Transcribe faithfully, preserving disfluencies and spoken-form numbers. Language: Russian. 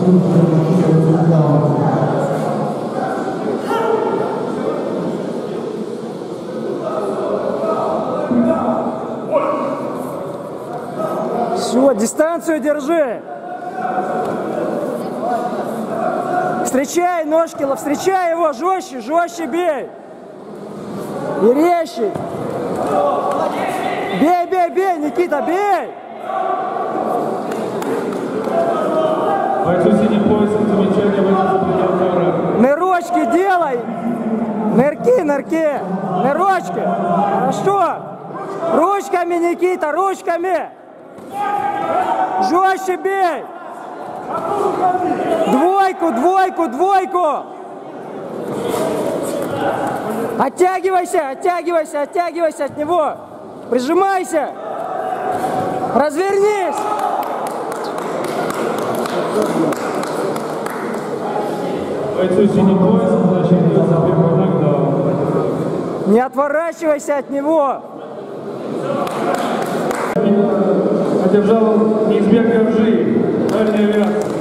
Все, дистанцию держи. Встречай ножки, встречай его, жестче, жестче бей. И резче. Бей, бей, бей, Никита, бей. Бойцу синий пояс, замечание в этом запрещенном. Нырочки делай. Нырки, нырки. Нырочки. Хорошо. Ручками, Никита, ручками. Жестче бей. Двойку, двойку, двойку. Оттягивайся, оттягивайся, оттягивайся от него. Прижимайся. Развернись. Бойцу синий пояс, значит, за первый нокдаун. Не отворачивайся от него. Одержал неизбежный ржи. Дальняя вязка.